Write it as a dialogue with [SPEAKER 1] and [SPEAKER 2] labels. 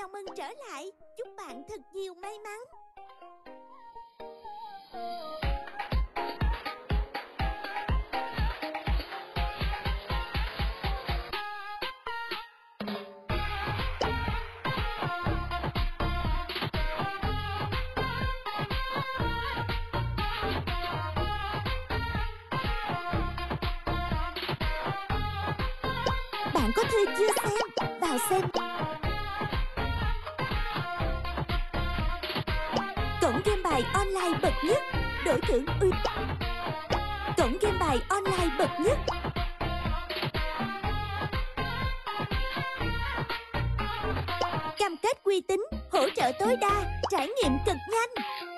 [SPEAKER 1] chào mừng trở lại. Chúc bạn thật nhiều may mắn. Bạn có thư chưa xem? Vào xem. Cổng game bài online bậc nhất, đổi thưởng uy. Cổng game bài online bậc nhất. Cam kết uy tín, hỗ trợ tối đa, trải nghiệm cực nhanh.